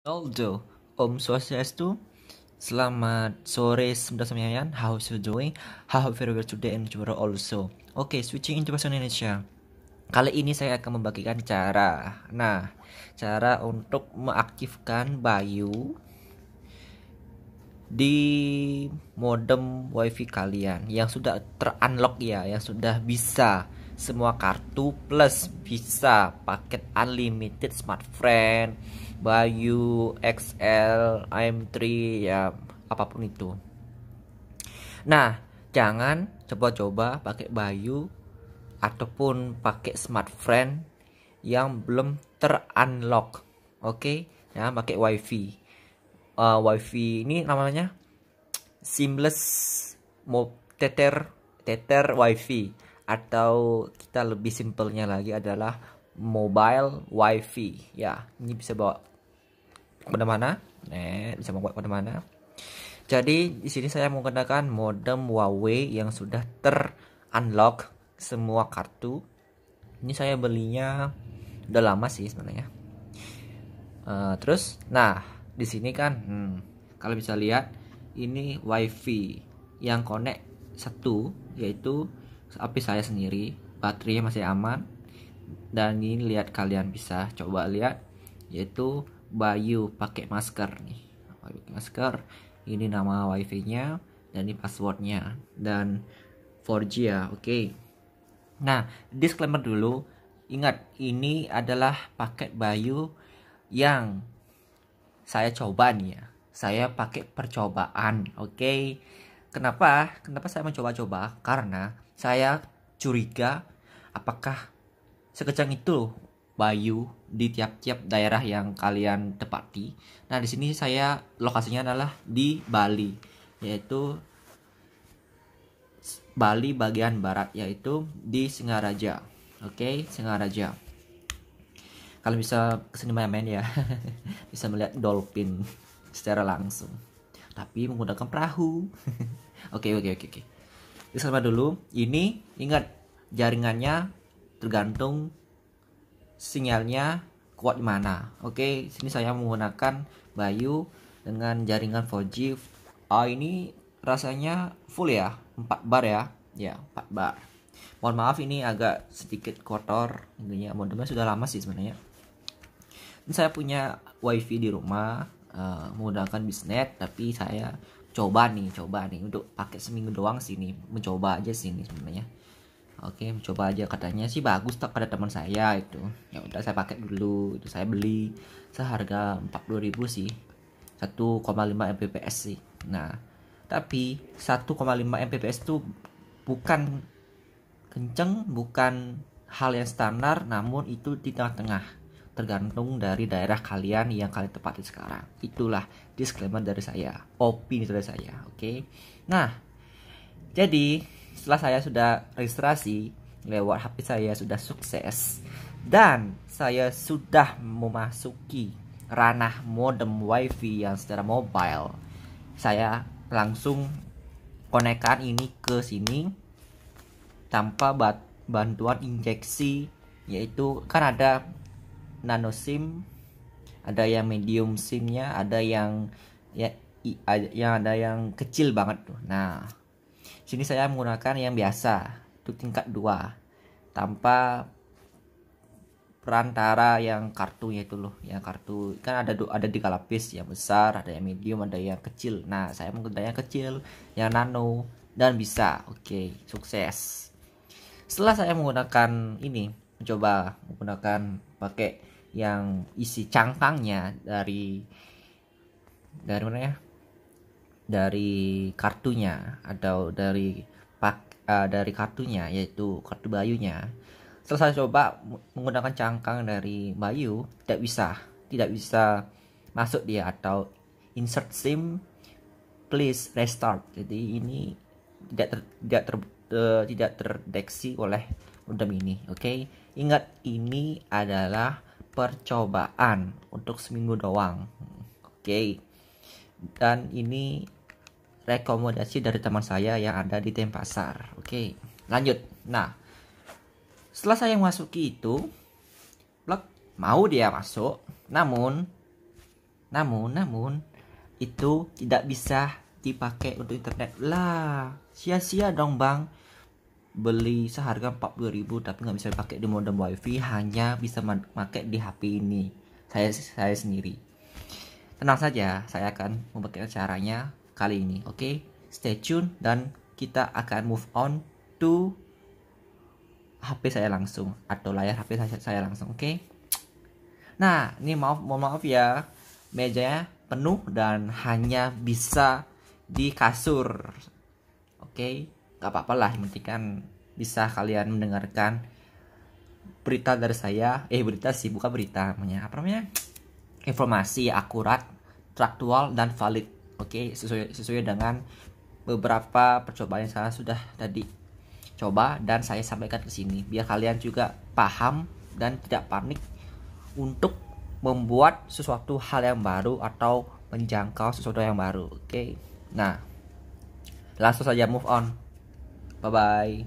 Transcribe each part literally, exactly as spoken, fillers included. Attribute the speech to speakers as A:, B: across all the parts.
A: Aldo, Om Swastiastu. Selamat sore semua semuanya. How's you doing? How very well today and tomorrow also. Oke, okay, switching into bahasa Indonesia. Kali ini saya akan membagikan cara. Nah, cara untuk mengaktifkan Bayu di modem wifi kalian yang sudah terunlock ya, yang sudah bisa semua kartu plus bisa paket unlimited smartfriend, Bayu, X L, I M tiga ya apapun itu. Nah, jangan coba-coba pakai Bayu ataupun pakai smartfriend yang belum terunlock. Oke, ya pakai wifi. Uh, wifi ini namanya seamless mo tether tether wifi, atau kita lebih simpelnya lagi adalah mobile wifi. Ya, ini bisa bawa kemana-mana, nah, bisa bawa kemana-mana. Jadi di sini saya menggunakan modem Huawei yang sudah terunlock semua kartu. Ini saya belinya udah lama sih sebenarnya. Uh, terus, nah di sini kan, hmm, kalau bisa lihat ini wifi yang connect satu, yaitu H P saya sendiri, baterainya masih aman. Dan ini lihat, kalian bisa coba lihat, yaitu Bayu pakai masker nih, pakai masker. Ini nama wifi-nya dan ini passwordnya dan empat G ya, oke. Okay. Nah, disclaimer dulu, ingat ini adalah paket Bayu yang saya coba nih ya. Saya pakai percobaan, oke. Okay? Kenapa? Kenapa saya mencoba-coba? Karena saya curiga apakah sekejang itu Bayu di tiap-tiap daerah yang kalian tepati. Nah, di sini saya lokasinya adalah di Bali, yaitu Bali bagian barat, yaitu di Singaraja. Oke, okay? Singaraja. Kalau bisa kesini main-main ya, bisa melihat dolphin secara langsung, tapi menggunakan perahu. Oke oke oke oke. Disclaimer dulu, ini ingat jaringannya tergantung sinyalnya kuat di mana. Oke, sini saya menggunakan Bayu dengan jaringan empat G. Oh, ini rasanya full ya, empat bar ya. Ya, empat bar. Mohon maaf ini agak sedikit kotor. Intinya modemnya sudah lama sih sebenarnya. Ini saya punya wifi di rumah, uh, menggunakan bisnet, tapi saya coba nih, coba nih untuk pakai seminggu doang sini, mencoba aja sini sebenarnya. Oke, mencoba aja, katanya sih bagus tak pada teman saya itu. Ya udah saya pakai dulu. Itu saya beli seharga empat puluh ribu sih. satu koma lima Mbps sih. Nah, tapi satu koma lima Mbps itu bukan kenceng, bukan hal yang standar, namun itu di tengah-tengah, tergantung dari daerah kalian yang kalian tepati sekarang. Itulah disclaimer dari saya, opini dari saya, oke. Okay? Nah, jadi setelah saya sudah registrasi lewat H P saya sudah sukses dan saya sudah memasuki ranah modem wifi yang secara mobile, saya langsung konekkan ini ke sini tanpa bantuan injeksi, yaitu kan ada nano SIM, ada yang medium SIM-nya, ada yang ya yang ada yang kecil banget tuh. Nah, sini saya menggunakan yang biasa, itu tingkat dua, tanpa perantara yang kartunya itu loh, yang kartu kan ada ada tiga lapis, yang besar, ada yang medium, ada yang kecil. Nah, saya menggunakan yang kecil, yang nano, dan bisa. Oke, sukses. Setelah saya menggunakan ini, mencoba menggunakan pakai yang isi cangkangnya dari dari mana ya? Dari kartunya atau dari pak uh, dari kartunya, yaitu kartu Bayunya. Setelah saya coba menggunakan cangkang dari Bayu, tidak bisa, tidak bisa masuk dia, atau insert SIM please restart. Jadi ini tidak ter, tidak ter, uh, tidak terdeteksi oleh modem ini. Oke, okay? Ingat ini adalah percobaan untuk seminggu doang. Oke, okay. Dan ini rekomendasi dari teman saya yang ada di Denpasar. Oke, okay. Lanjut. Nah, setelah saya masuki itu, plug, mau dia masuk, namun Namun, namun itu tidak bisa dipakai untuk internet lah. Sia-sia dong bang. Beli seharga empat puluh ribu tapi nggak bisa dipakai di modem wifi, hanya bisa pakai di H P ini. Saya saya sendiri. Tenang saja, saya akan membuat caranya kali ini. Oke, okay? Stay tune dan kita akan move on to H P saya langsung atau layar H P saya, saya langsung. Oke. Okay? Nah, ini maaf, mohon maaf ya, mejanya penuh dan hanya bisa di kasur. Oke. Okay? Gak apa-apa lah, yang penting kan bisa kalian mendengarkan berita dari saya. Eh berita sih, bukan berita namanya. Apa namanya? Informasi akurat, faktual dan valid. Oke, okay? sesuai sesuai dengan beberapa percobaan yang saya sudah tadi coba dan saya sampaikan ke sini biar kalian juga paham dan tidak panik untuk membuat sesuatu hal yang baru atau menjangkau sesuatu yang baru. Oke. Okay? Nah, langsung saja move on. Bye-bye.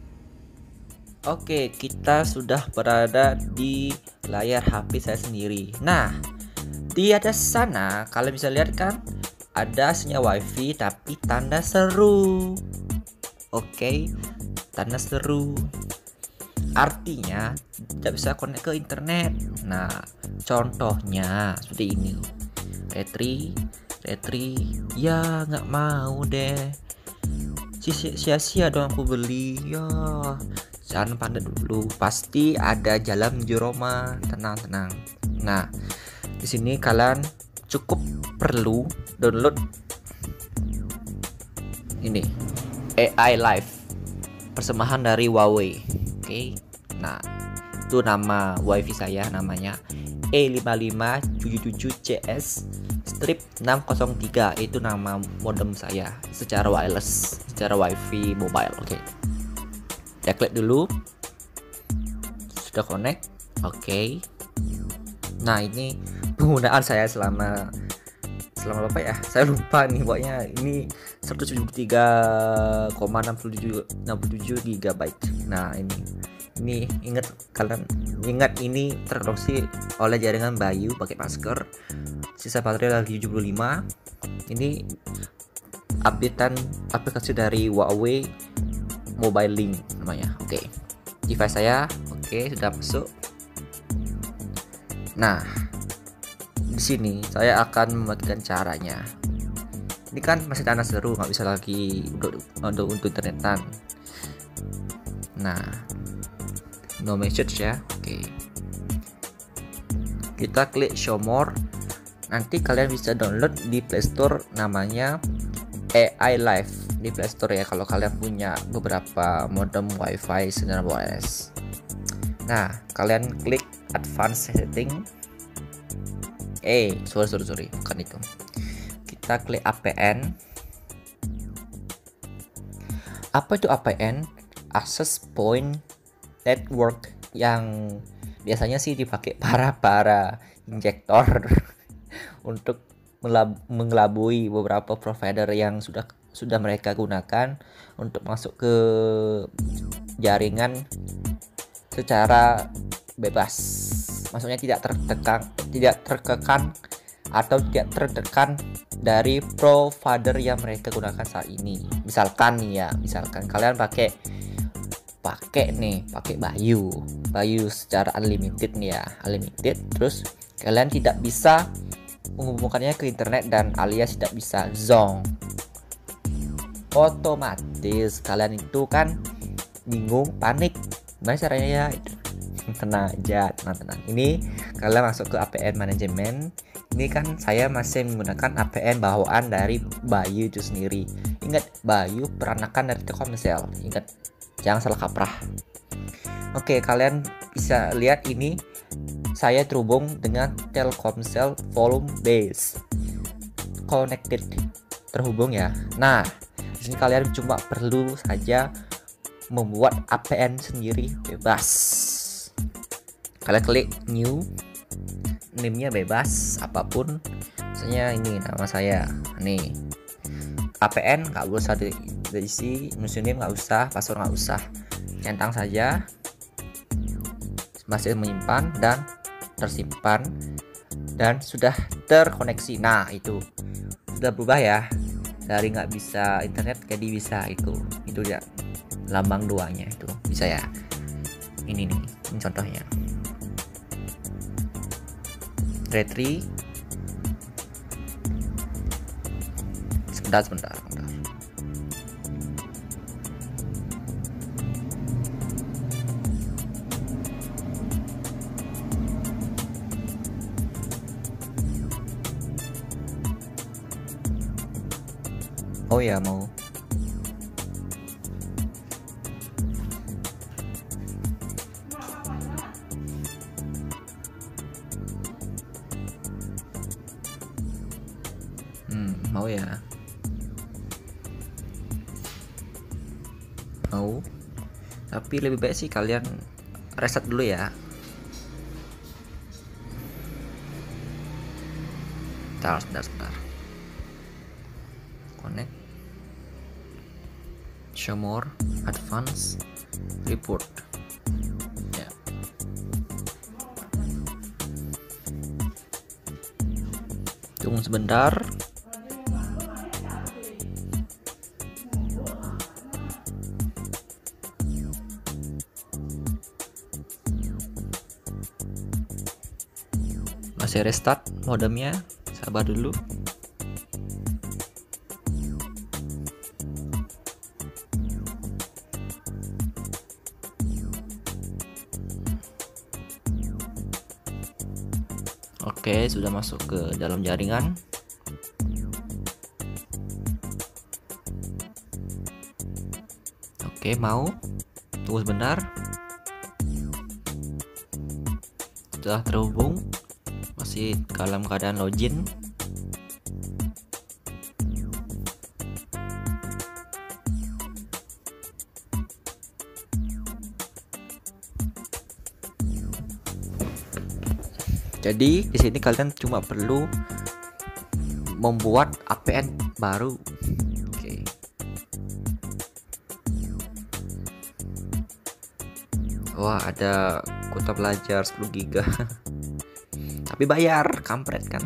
A: Oke, kita sudah berada di layar H P saya sendiri. Nah, di atas sana kalian bisa lihat kan, ada sinyal wifi tapi tanda seru. Oke, tanda seru artinya tidak bisa connect ke internet. Nah, contohnya seperti ini. Retri, Retri, ya nggak mau deh. Sia-sia dong aku beli ya. Jangan panik dulu, pasti ada jalan menuju Roma. Tenang-tenang. Nah, di sini kalian cukup perlu download ini A I Live, persembahan dari Huawei. Oke. Okay. Nah, itu nama wifi saya, namanya E lima lima tujuh tujuh C S strip enam nol tiga. Itu nama modem saya secara wireless, secara wifi mobile. Oke. Okay. Ya klik dulu. Sudah connect. Oke. Okay. Nah, ini penggunaan saya selama selama apa ya? Saya lupa nih, pokoknya ini seratus tujuh puluh tiga koma enam tujuh gigabyte. Nah, ini ini ingat kalian ingat ini terproduksi oleh jaringan Bayu pakai masker. Sisa baterai lagi tujuh puluh lima. Ini updatean aplikasi dari Huawei Mobile Link namanya. Oke. Okay. Device saya oke, okay, sudah masuk. Nah, di sini saya akan membagikan caranya. Ini kan masih tanda seru, nggak bisa lagi untuk untuk, untuk internetan. Nah, no message ya. Oke. Kita klik show more. Nanti kalian bisa download di Play Store, namanya A I Live di Play Store ya, kalau kalian punya beberapa modem wifi sembilan belas S. Nah, kalian klik advanced setting. Eh, sorry sorry sorry, bukan itu. Kita klik A P N. Apa itu A P N? Access Point Network, yang biasanya sih dipakai para para injektor untuk mengelabui beberapa provider yang sudah sudah mereka gunakan untuk masuk ke jaringan secara bebas. Maksudnya tidak tertekan, tidak terkekan atau tidak tertekan dari provider yang mereka gunakan saat ini. Misalkan nih ya, misalkan kalian pakai pakai nih, pakai Bayu, Bayu secara unlimited nih ya, unlimited. Terus kalian tidak bisa menghubungkannya ke internet dan alias tidak bisa zong. Otomatis kalian itu kan bingung, panik. Gimana caranya ya? Tenang aja, tenang-tenang. Ini kalian masuk ke A P N manajemen. Ini kan saya masih menggunakan A P N bawaan dari Bayu itu sendiri. Ingat, Bayu peranakan dari Telkomsel. Ingat, jangan salah kaprah. Oke, kalian bisa lihat ini saya terhubung dengan Telkomsel volume base connected, terhubung ya. Nah, di sini kalian cuma perlu saja membuat A P N sendiri, bebas. Kalian klik new, name-nya bebas apapun, misalnya ini nama saya nih. A P N nggak usah di, diisi, username nggak usah, password nggak usah, centang saja, masih menyimpan dan tersimpan. dan sudah terkoneksi. Nah, itu sudah berubah ya, dari nggak bisa internet jadi bisa. Itu itu ya lambang duanya itu bisa ya. Ini nih, ini contohnya. Retri. Sebentar, sebentar, sebentar. Oh ya, mau. Hmm, mau ya. Mau. Tapi lebih baik sih kalian reset dulu ya. Bentar, sebentar, sebentar. Connect. Show more, advance, report. Ya. Tunggu sebentar. Masih restart modemnya, sabar dulu. Oke, sudah masuk ke dalam jaringan. Oke, mau. Tunggu sebentar. Sudah terhubung. Masih dalam keadaan login. Jadi di sini kalian cuma perlu membuat A P N baru. Oke. Wah, ada kuota belajar sepuluh giga. Tapi bayar, kampret kan.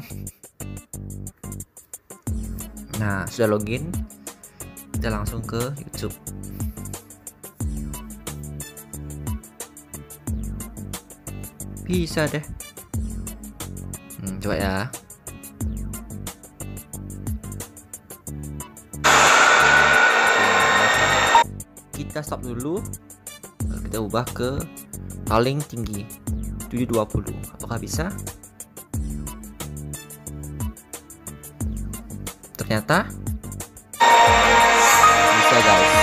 A: Nah, sudah login. Kita langsung ke YouTube. Bisa deh. Hmm, coba ya. Kita stop dulu. Kita ubah ke paling tinggi tujuh dua puluh. Apakah bisa? Ternyata bisa, guys.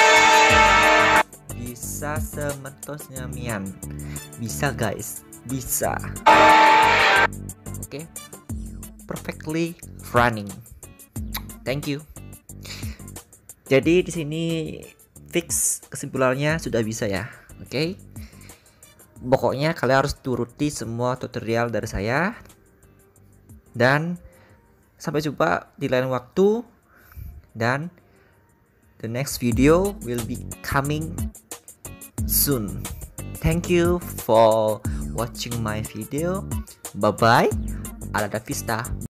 A: Bisa semetosnya Mian. Bisa, guys. Bisa. Oke, okay. Perfectly running. Thank you. Jadi di sini fix kesimpulannya sudah bisa ya. Oke. Okay. Pokoknya kalian harus turuti semua tutorial dari saya. Dan sampai jumpa di lain waktu. Dan the next video will be coming soon. Thank you for watching my video. Bye bye. Alla vista.